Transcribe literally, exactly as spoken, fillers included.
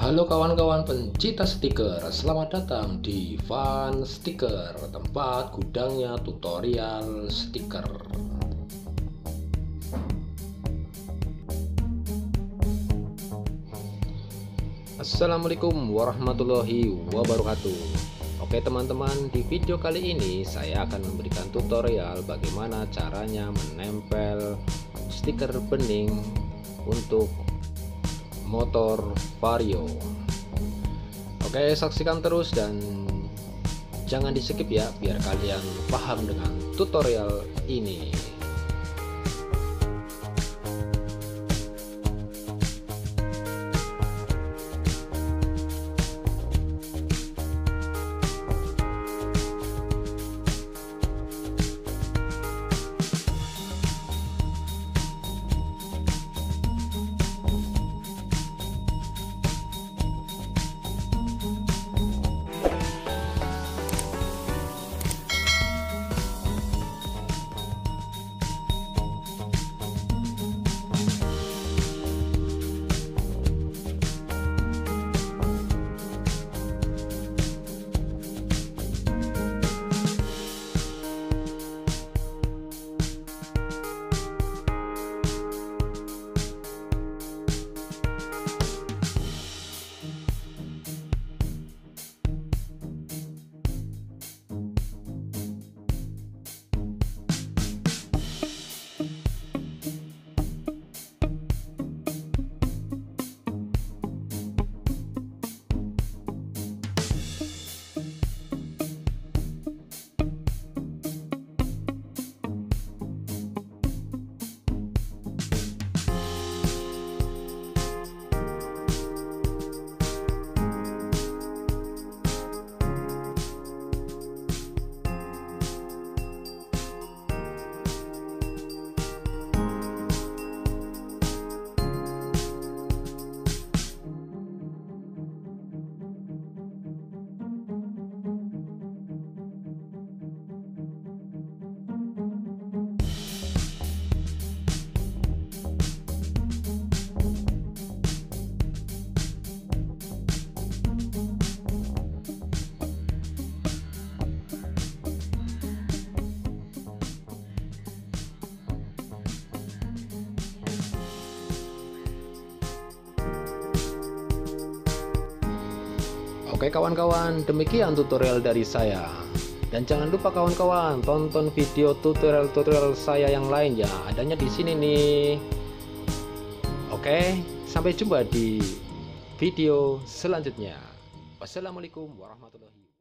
Halo kawan-kawan pencinta stiker, selamat datang di Fun Stiker, tempat gudangnya tutorial stiker. Assalamualaikum warahmatullahi wabarakatuh. Oke teman-teman, di video kali ini saya akan memberikan tutorial bagaimana caranya menempel stiker bening untuk motor Vario. Oke, saksikan terus dan jangan di skip ya, biar kalian paham dengan tutorial ini. Oke kawan-kawan, demikian tutorial dari saya. Dan jangan lupa kawan-kawan, tonton video tutorial-tutorial saya yang lain ya, adanya di sini nih. Oke, sampai jumpa di video selanjutnya. Wassalamualaikum warahmatullahi wabarakatuh.